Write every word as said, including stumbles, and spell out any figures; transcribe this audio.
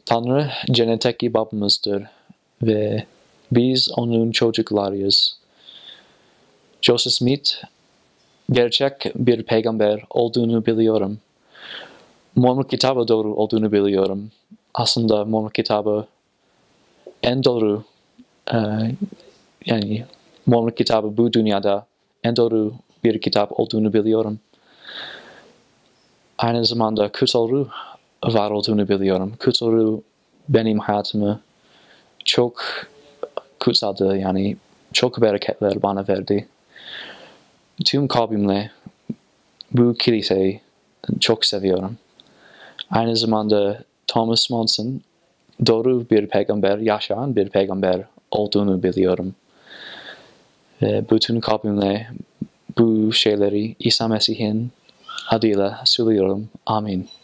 Tanrı cennetteki babamızdır ve biz onun çocuklarıyız. Joseph Smith gerçek bir peygamber olduğunu biliyorum. Mormon kitabı doğru olduğunu biliyorum. Aslında Mormon kitabı en doğru, e, yani Mormon kitabı bu dünyada en doğru bir kitap olduğunu biliyorum. Aynı zamanda kutsal ruh var olduğunu biliyorum. Kutsal ruh benim hayatımı çok kutsaldı, yani çok bereketler bana verdi. Tüm kalbimle bu kiliseyi çok seviyorum. Aynı zamanda Thomas Monson doğru bir peygamber, yaşayan bir peygamber olduğunu biliyorum. Ve bütün kalbimle bu şeyleri İsa Mesih'in adıyla söylüyorum. Amin.